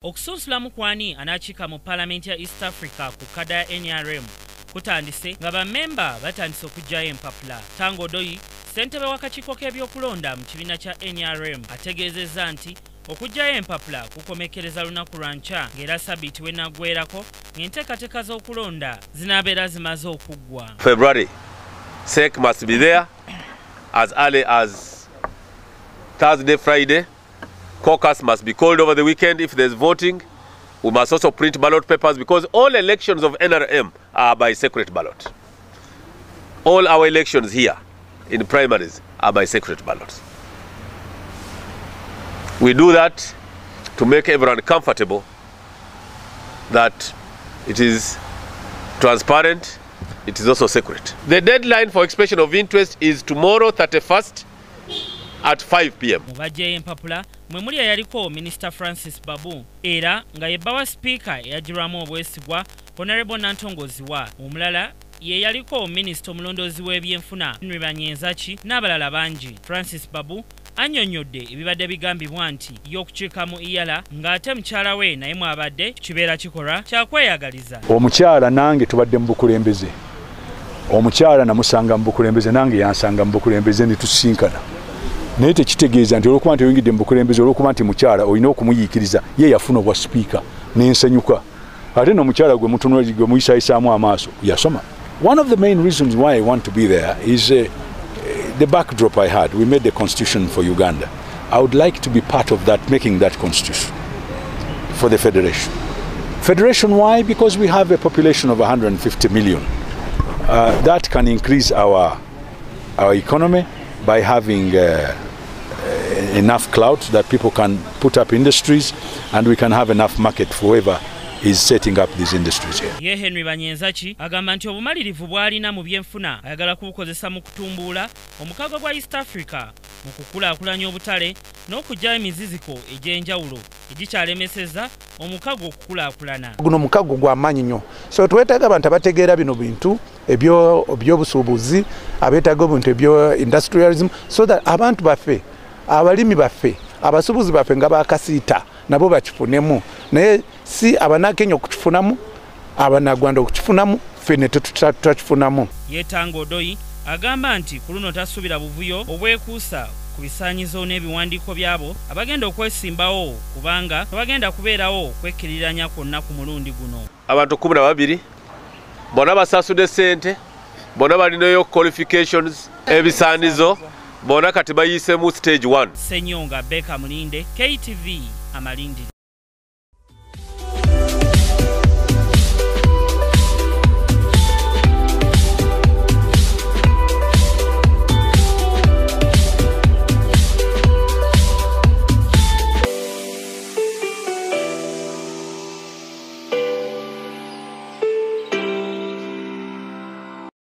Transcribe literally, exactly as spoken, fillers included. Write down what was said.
Okusunsulamu kwani anakiika mu Parliament ya East Africa ku kada ya N R M kutandise nga bammemba batandise okugyayo empapula. Tango Doyi, ssentebe w'akakiiko k'ebyokulonda mu kibiina kya N R M, ategeezezza nti okugyayo empapula kukomekkereza lunaku lwa nkya ng'era sabbiiti wenaggweerako ng'enteekateeka z'okulonda zinaabeera zimaze okuggwa. February, S E C must be there as early as Thursday, Friday. Caucus must be called over the weekend if there's voting. We must also print ballot papers because all elections of N R M are by secret ballot. All our elections here in primaries are by secret ballots. We do that to make everyone comfortable that it is transparent, it is also secret. The deadline for expression of interest is tomorrow, thirty-first, at five p m Mubajje empapula mwe muli yaliko Minister Francis Babu era nga yebbawa speaker eyagirwamu obwesigwa Honorable Nantongoziwa. Omulala ye yaliko Minister omulondozi w'ebyenfuna Henry Banyenzachi n'abalala bangi. Francis Babu annyonnyodde ebibadde bigambibwa nti y'okukiikamu iyala ng'ate mukyala we naye mwabadde kibeera kikolwa kyakweyagaliza. Omukyala nange tubadde mu bukulembeze. Omukyala namusanga mu bukulembeze nange yansanga mu bukulembeze ne tusinkana. Naye tekitegeeza nti olwokuba nti oyingidde mu bukulembeze olwokuba nti mukyala olina okumuyiikiriza ye yafuna obwa sipiika n'ensanyuka ate n'omukyala gwe mutunula gwe muyisayisaamu amaaso yasoma. One of the main reasons why I want to be there is uh, the backdrop I had. We made the constitution for Uganda. I would like to be part of that, making that constitution for the federation. Federation, why? Because we have a population of one hundred fifty million. Uh, that can increase our, our economy by having uh, enough clout that people can put up industries and we can have enough market for whoever is setting up these industries here. Ye Henry Banyenzachi agamba nti obumalirivu bw'alina mu byenfuna ayagala kubukozesa mu kutumbuula omukago gwa East Africa mu kukulaakulanya obutale n'okugyayo emiziziko egy'enjawulo egikyalemesezza omukago okukulaakulana. Guno mukago gwa maanyi nnyo, so twetaaga abantu abategeera bino bintu ebyobusuubuzi, abeetaaga ebintu ebyo industrialism, so that abantu baffe, abalimi baffe, abasuubuzi baffe nga bakasiita nabo bakifunemu. Naye si abanakenya okukifunamu, abanagwanda okukifunamu, ffe ne tutakifunamu. Ye Tango Doyi agamba nti ku luno tasuubira buvuyo obwekuusa ku bisaanyizo n'ebiwandiiko byabo abagenda okwesimbawo kubanga abagenda kubeerawo kwekkiriranya kwonna ku mulundi guno. Abantu kumi na babiri bonna basasudde ssente, bonna balinayo qualifications, ebisaanizo, bonna kati bayiise mu stage one. Ssenyonga Beka Mulinde, K T V Amalindi.